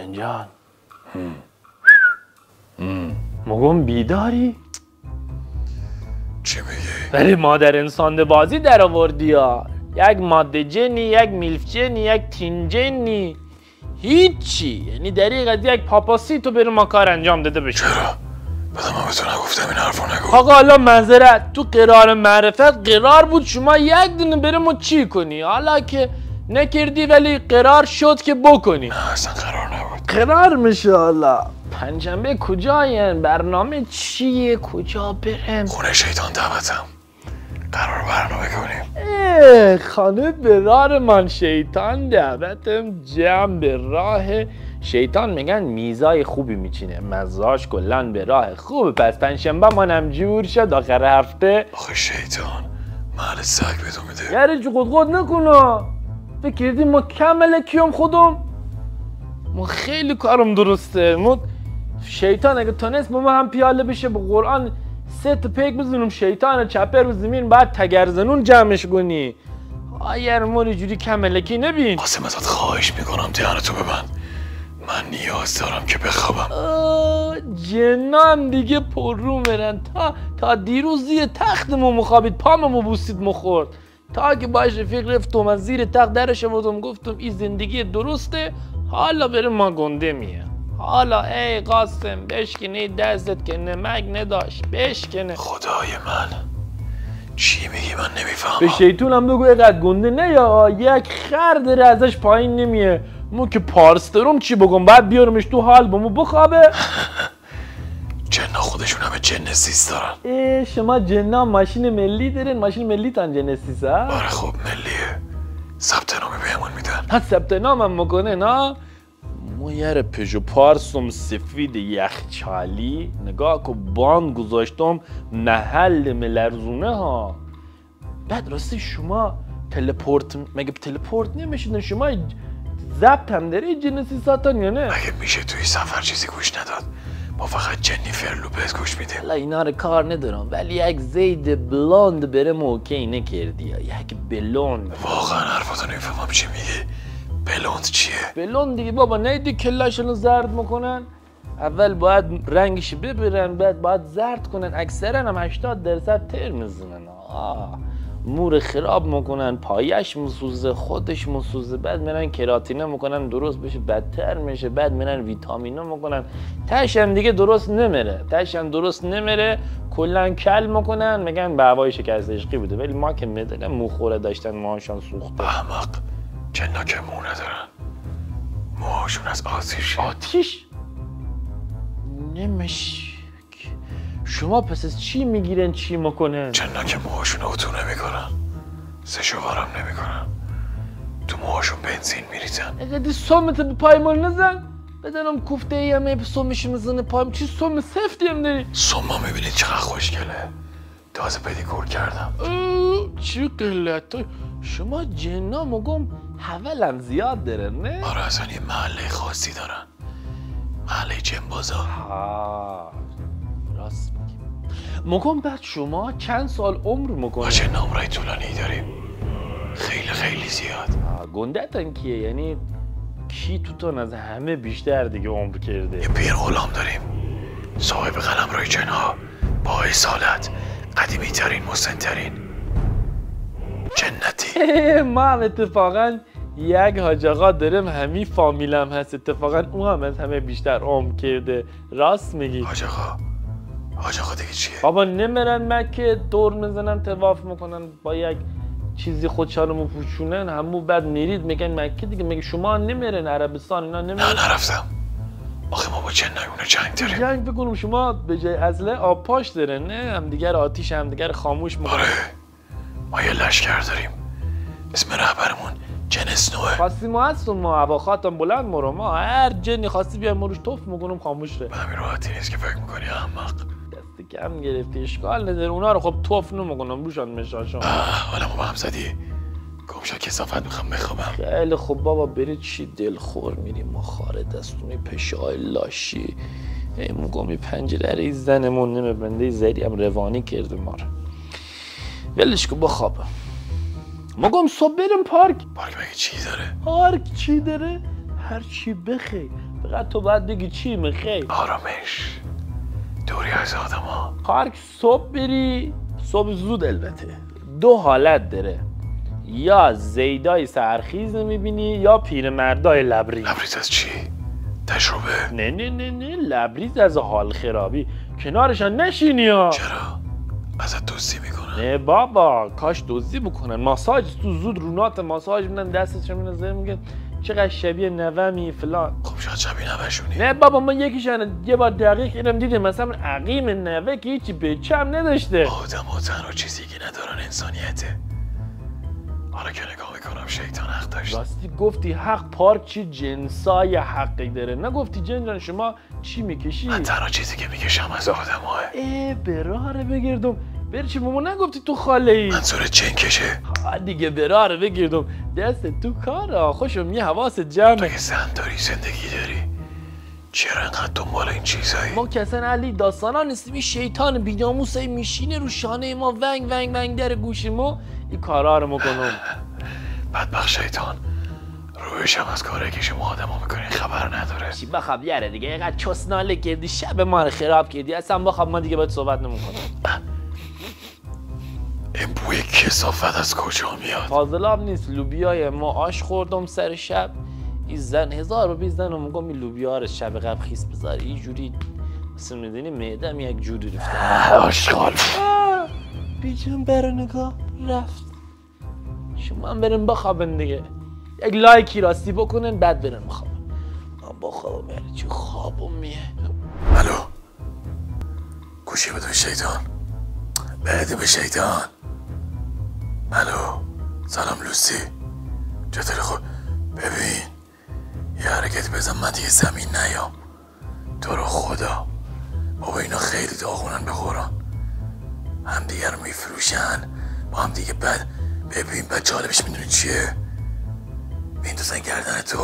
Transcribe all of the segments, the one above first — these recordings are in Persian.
جان مگم بیداری؟ چی میگی؟ ولی مادر انسان بازی در آوردی ها. یک ماده جنی، یک میلف جنی، یک تین جنی، هیچی. یعنی دریغ یک پاپاسی تو بریم ما کار انجام داده بشه. چرا؟ بعد ما به تو نگفتم این حرفو نگو. آقا حالا منظرت تو قرار معرفت قرار بود شما یک دونه بریم و چی کنی؟ حالا که نکردی ولی قرار شد که بکنی. نه اصلا قرار نبود. قرار میشه حالا. پنجشنبه کجاین؟ برنامه چیه؟ کجا برم؟ خونه شیطان دعوتم. قرار برنامه کنیم. خانه برار من شیطان دعوتم جمع به راه شیطان. میگن میزای خوبی میچینه، مزاج کلن به راه خوب. پس پنجشنبه منم جور شد آخر هفته. آخه شیطان محل سگ به تو میده. یعنی چه قد نکنه. فکر کردی ما کمله کیم خودم؟ ما خیلی کارم درسته. ما شیطان اگه تونست با ما هم پیاله بشه به قرآن 3 تا پیک بزنم شیطان چپه رو زمین بعد تگرزنون جمعش کنی. آیر موری جوری کملکی نبین. قاسم ازت خواهش میکنم دهنتو ببند. من نیاز دارم که بخوابم. جنان دیگه پر رو مرن. تا دیروز زیر تختمو مخابید پاممو بوسید مخورد. تا که باش رفیق رفتم از زیر تخت درش آوردم گفتم این زندگی درسته. حالا بریم ما گنده میه. حالا ای قاسم بشکنه دستت که نمک نداشت بشکنه. خدای من چی میگی من نمیفهمم. به شیطونم بگو اینقدر گنده نه یا یک خر داره ازش پایین نمیه. مو که پارسترم چی بگم بعد بیارمش تو حال بامو بخوابه. جنا خودشون همه جنسیس دارن. شما جنا ماشین ملی دارین؟ ماشین ملی تان جنسیس ها؟ آره خب ملیه. ثبت نامی بهمون میدن. ها ثبت نامم میکنه نه؟ ما یه پژو پارسم سفید یخچالی نگاه که باند گذاشتم محل ملرزونه ها. بعد راستی شما تلپورت مگه تلپورت نمیشین؟ شما ضبط هم داری جنسی ساتان یا نه؟ مگه میشه توی سفر چیزی گوش نداد؟ ما فقط جنیفر لوپز گوش میدیم. حالا اینا رو کار ندارم ولی یک زید بلوند برم اوکی نکردی. یک بلوند واقعا حرفاتو نمیفهمم چی میگی. بلوند چیه؟ بلوند دیگه بابا نیدی کلاشونو زرد میکنن؟ اول باید رنگش ببرن بعد باید زرد کنن. اکثرا هم 80% تر میزنن. مور خراب میکنن، پایش مسوزه، خودش مسوزه، بعد میرن کراتینه میکنن درست بشه بدتر میشه، بعد میرن ویتامینو میکنن تاش هم دیگه درست نمیره. کلا کل میکنن میگن به هوای شکست عشقی بوده. ولی ما که میدونم موخوره داشتن موهاشون سوخته. احمق جنا که مو ندارن. موهاشون از آتیش نمیشه. شما پس از چی میگیرن چی میکنن؟ جنا که موهاشون اتو نمیکنن، سشوارم نمیکنن، تو موهاشون بنزین میریزن. اگه سومت به پای من نزن بدنم کوفته ای همه به سومش میزنه پایم. چی سوم سفتی هم داری؟ سوما میبینید چقدر خوشگله. تازه پدیکور کردم. چی قلت شما جنا مگم حولم زیاد داره نه؟ آره اصلا یه محله خاصی دارن. محله جنبازا. راست میگی. مگم بعد شما چند سال عمر میکنه؟ ما چه عمرای طولانی داریم. خیلی زیاد. گندتن کیه؟ یعنی کی توتون از همه بیشتر دیگه عمر کرده؟ یه پیر غلام داریم صاحب قلمروی جنها با اصالت، قدیمی ترین مسن‌ترین، جنتی. من اتفاقا یک حاج آقا دارم همین فامیلم هست. اتفاقا اون هم از همه بیشتر عمر کرده. راست میگی. حاج آقا دیگه چیه؟ بابا نمیرن مکه دور میزنن طواف میکنن با یک چیزی خودشانو پوشونن همو بعد میرید میگن مکه دیگه. میگه شما نمیرن عربستان اینا نمیرن؟ نه نرفتم. آخه ما با جنایونه جنگ داریم. جنگ بکنم شما به جای اصله آب پاش دارن نه؟ همدیگر آتیش همدیگر خاموش میکنن. آره ما یه لشکر داریم اسم رهبرمون جن اسنوه. خواستی ما هستم ما هواخاتم بلند مرو. ما هر جنی خواستی بیام مروش توف میکنم خاموش ره. به همین راحتی نیست که فکر میکنی احمق. دست کم گرفتی اشکال نداره. اونا رو خب توف نمیکنم روشان مشاشون. حالا ما با هم زدی گمشا کسافت میخوام بخوابم. خیلی خب بابا برید چی دلخور میریم ما خاره دستونی پشای لاشی. ای موگامی پنجره زنمون نمیبنده زدی هم روانی کرده ما رو. ولش که بخوابم. موگم صبح بریم پارک. پارک مگه چی داره؟ پارک چی داره؟ هر چی بخی. فقط تو باید بگی چی میخوای. آرامش، دوری از آدم ها. قرار که صبح بری، صبح زود البته، دو حالت داره، یا زیدای سرخیز میبینی یا پیرمردای لبریز. لبریز از چی؟ تجربه؟ نه نه نه نه، لبریز از حال خرابی، کنارشان نشینی ها. چرا؟ ازت دزدی میکنن؟ نه بابا، کاش دزدی بکنن. ماساژ تو زود رونات ماساژ میدن، دستش میذارن میگن چقدر شبیه نومی فلان. خب شاید شبیه نوشونی. نه بابا، ما یکیشان یه بار دقیق اینم دیدم، مثلا عقیم نوه که هیچی بچه هم نداشته. آدم ها تنها چیزی که ندارن انسانیته. حالا که نگاه میکنم شیطان حق داشت. راستی گفتی حق، پارک چی جنسای حقی داره، نگفتی جنجان شما چی میکشی؟ من تنها چیزی که میکشم از آدم های. براره بگردم. بر چی بابا نگفتی تو خاله ای؟ منظورت چین کشه؟ دیگه براره بگردم، دست تو کارا، خوشم یه حواست جمعه. تو که زن داری، زندگی داری، چرا انقدر دنبال این چیزایی؟ ما کسان علی داستانا نیستیم. این شیطان بی‌ناموسه میشینه رو شانه ما، ونگ ونگ ونگ در گوش ما این کارا رو میکنم. بدبخت شیطان رویش هم از کاری که شما آدم ها میکنین خبر نداره. چی بخواب یاره دیگه، اینقدر چسناله کردی، شب ما رو خراب کردی. اصلا بخواب ما دیگه باید صحبت نمیکنم. این بوی کثافت از کجا میاد؟ فاضلاب نیست، لوبیای ما آش خوردم سر شب. این زن 1020 زن رو میگم این لوبیا رو شب قبل خیس بذاری، اینجوری مثل میدونی معدم یک جوری رفته. آشغال بیچم برا نگاه رفت. شما هم برن بخوابن دیگه، یک لایکی راستی بکنن بعد برن بخوابن. من بخوابم یعنی چی خوابم میه. الو گوشی بده به شیطان، بده به شیطان. الو سلام لوسی، چطوری؟ خود ببین یه حرکت بزن من دیگه زمین نیام. تو رو خدا بابا اینا خیلی داغونن به قرآن، هم دیگه رو میفروشن با هم دیگه. بعد ببین بعد جالبش میدونی چیه؟ میندازن گردن تو.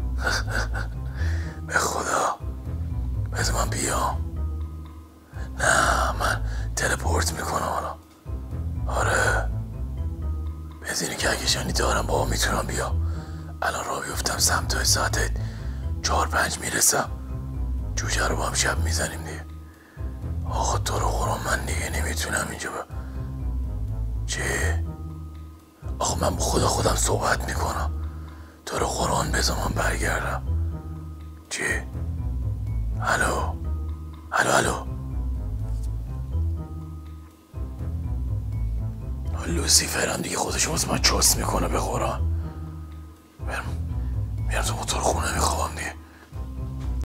به خدا بذار من بیام. نه من تلپورت میکنم حالا. آره بزینی که اگه دارم بابا میتونم بیام. الان راه بیفتم سمت ساعت 4-5 میرسم. جوجه رو با هم شب میزنیم دیگه. آقا تو رو قرآن من دیگه نمیتونم اینجا چی؟ آقا من با خودم صحبت میکنم. تو رو قرآن بذار من برگردم. چی؟ الو الو الو لوسیفر هم دیگه خودشو واسه من چست میکنه به قرآن. میرم تو